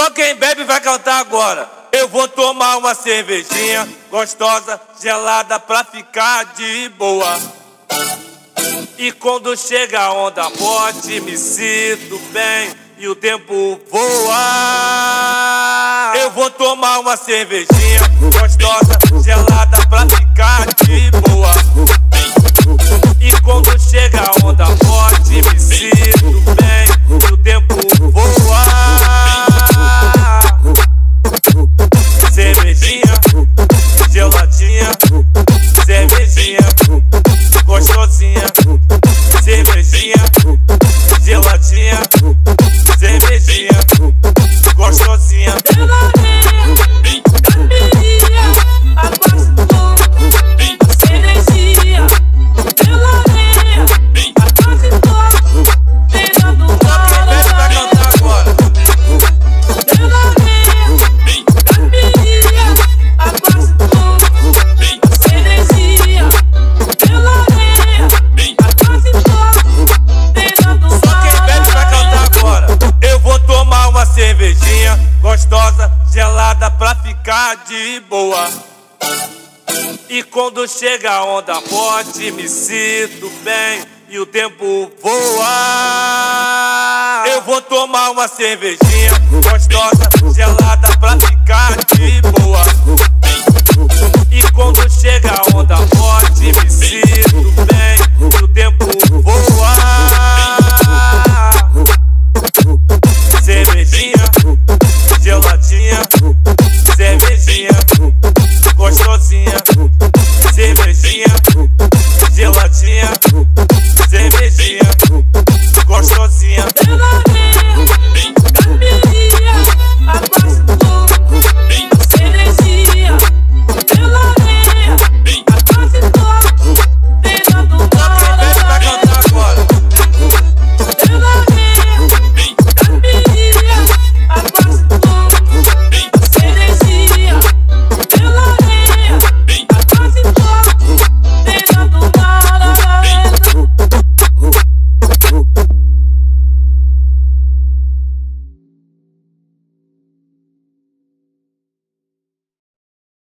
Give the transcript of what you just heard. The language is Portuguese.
Só quem bebe vai cantar agora. Eu vou tomar uma cervejinha gostosa, gelada, pra ficar de boa. E quando chega a onda forte, me sinto bem e o tempo voa. Eu vou tomar uma cervejinha gostosa, gelada, pra ficar de boa. E quando chega a onda forte, me sinto bem e o tempo voa. Cervejinha, geladinha, cervejinha, gostosinha. Cervejinha, geladinha, cervejinha, gostosinha. Cervejinha gostosa, gelada, pra ficar de boa. E quando chega a onda forte, me sinto bem e o tempo voa. Eu vou tomar uma cervejinha